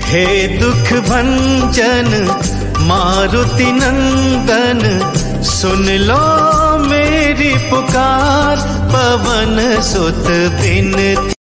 हे दुख भंजन मारुति नंदन, सुन लो मेरी पुकार, पवन सुत बिनती।